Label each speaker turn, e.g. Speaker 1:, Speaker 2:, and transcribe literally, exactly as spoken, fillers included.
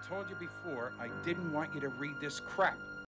Speaker 1: told you before, I didn't want you to read this crap.